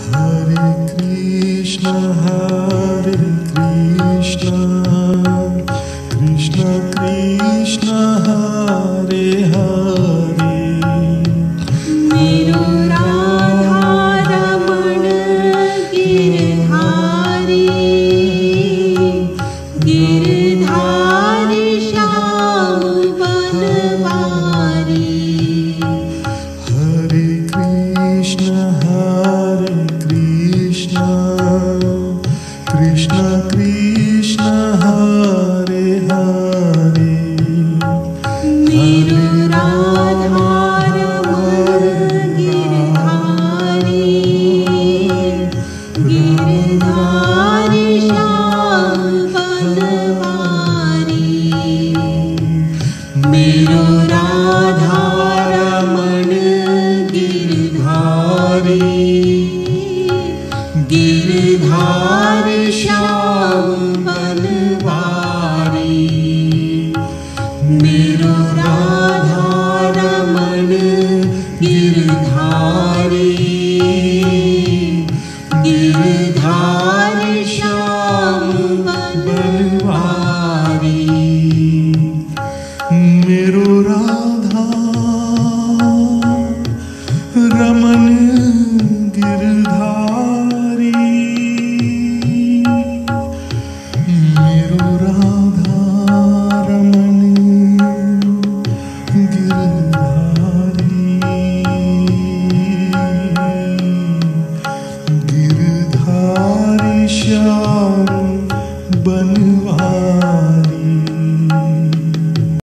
Hare Krishna, Krishna Krishna, Hare Hare. मेरो Radha Raman Girdhari, Girdhari Shyam Banwari. Hare Krishna, Krishna Krishna, Hare Hare. मेरो राधा रमण गिरधारी, गिरधारी श्याम बनवारी। मेरो राधा रमण गिरधारी, गिरधारी श्याम बनवारी। मेरो राधा रमण गिरधारी, गिरधारी